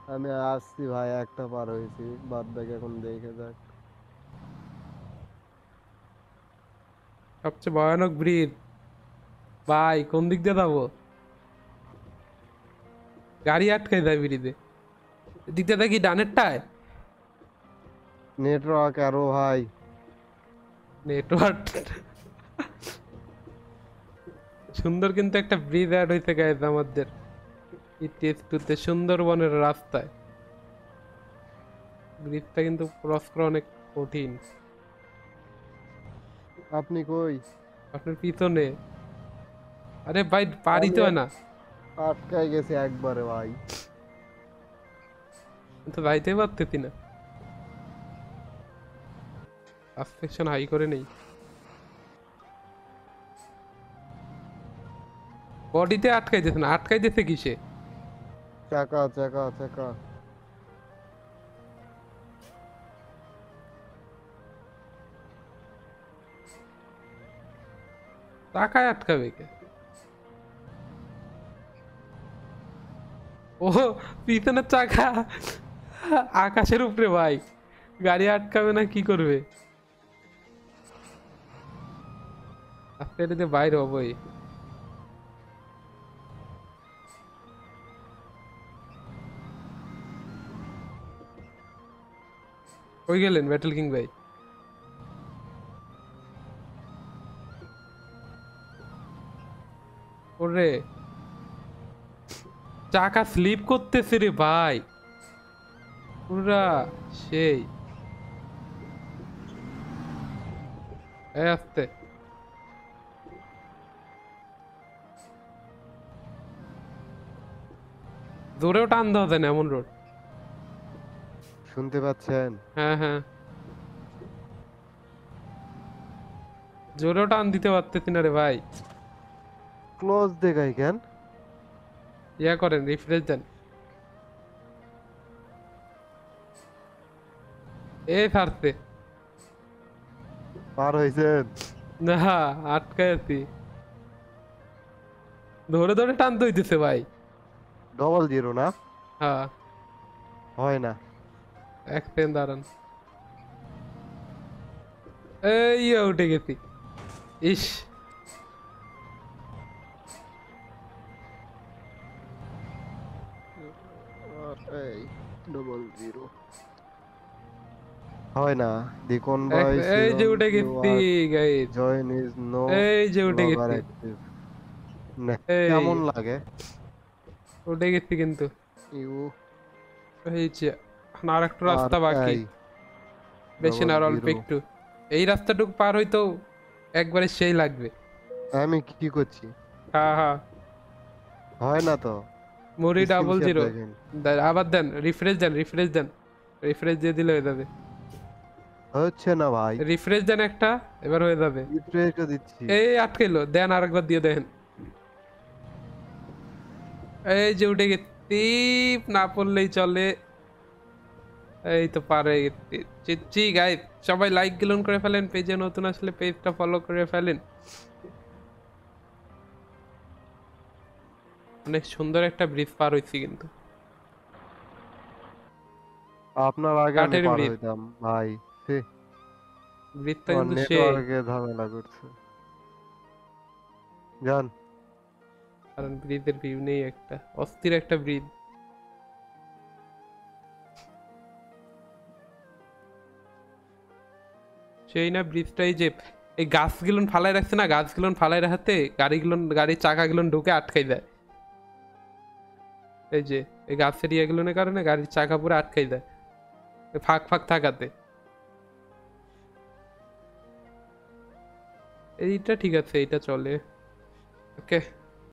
আমি আসছি ভাই, একটা পার হয়েছি, বাদ বাকি এখন দেখে যাক। সবচেয়ে ভয়ানক ব্রিজ। ভাই কোন দিক দিয়ে যাবো? গাড়ি আটকে যায় ব্রিজে। এদিক দিয়ে দেখি ডানেরটায় নেটওয়ার্ক আরো ভাই। নেটওয়ার্ক। সুন্দর কিন্তু একটা ব্রিজ অ্যাড হইতে গেছে আমাদের ইটিএস টুতে সুন্দরবনের রাস্তায়। ব্রিজটা কিন্তু ক্রস করা অনেক কঠিন। আপনি কই? আপনার পিছনে। আরে ভাই পারি আমি তো হয় না। আটকাই গেছি একবারে ভাই। আমি তো যাইতেই পারতেছি না। সাসপেকশন হাই করে নেই। বডিতে আটকাইতেছে না, আটকাইতেছে কিসে? চাকা চাকা চাকা। টাকায় আটকাবে কে? ও, পিছনের চাকা আকাশের উপরে ভাই। গাড়ি আটকাবে না কি করবে? আজকে এটাতে বাইরে হবই। কই গেলেন ব্যাটল কিং ভাই? ওরে, চাকা স্লিপ করতেছে রে ভাই পুরা। সেই আস্তে জোরেও টান দেওয়া যায় না এমন রোড। শুনতে পাচ্ছেন? হ্যাঁ হ্যাঁ, জোরেও টান দিতে পারতেছি না রে ভাই। ক্লোজ দেখাই কেন? ইয়া করেন, রিফ্রেশ দেন। এ ছাড়ছে পার হয়েছেন? না, আটকায় আছি। ধরে ধরে টানতে হইতেছে ভাই। ডবল জিরো না? হ্যাঁ, হয় না। এক সেকেন্ড দাঁড়ান। এই ইয়ে উঠে গেছি। ইস, এই ডবল জিরো হয় না। দেখুন ভাই, এই যে সিলন উঠে ইউ গেছি আর গাইস। জয়েন ইজ নো এই যে উঠে লগার গেছি। অ্যাক্টিভ। না, এই কেমন লাগে? উঠে গেছি কিন্তু। ইউ এই যে এখন আর একটু আর রাস্তা বাকি। আই বেশি ডবল না, আর অল্প জিরো। একটু। এই রাস্তাটুকু পার হইতেও একবারে সেই লাগবে। আমি কি করছি? হ্যাঁ হ্যাঁ, হয় না তো। মুড়ি স্ক্রিন ডাবল শেয়ার জিরো। দেখেন। আবার দেন, রিফ্রেশ দেন, রিফ্রেশ দেন। রিফ্রেশ দিয়ে দিলে হয়ে যাবে। হচ্ছে না ভাই। রিফ্রেশ দেন একটা, এবার হয়ে যাবে। রিফ্রেশ দিচ্ছি। এই আটকেলো, দেন আরেকবার দিয়ে দেখেন। এই যে উঠে গেছি, না পড়লেই চলে। এই তো পার হয়ে গেছি। চিচ্ছি গাইস, সবাই লাইক গিলন করে ফেলেন, পেজে নতুন আসলে পেজটা ফলো করে ফেলেন। অনেক সুন্দর একটা ব্রিজ পার হইছি কিন্তু। আপনার আগে আমি কাঠের পার ব্রিজ। হইতাম ভাই। ছি, ব্রিজটা আমার কিন্তু সেই। নেটওয়ার্কে ঝামেলা করছে। জান। কারণ ব্রিজের ভিউ নেই, একটা অস্থির একটা ব্রিজ। সেই না ব্রিজটাই যে এই গাছগুলোন ফালাই রাখছে না, গাছগুলোন ফালাই রাখাতে গাড়ির চাকাগুলোন ঢুকে আটকাই যায়। এই যে এই গাছের ইয়েগুলোর কারণে গাড়ির চাকা পুরো আটকাই যায় এই ফাঁক ফাঁক থাকাতে। এইটা ঠিক আছে, এইটা চলে। ওকে।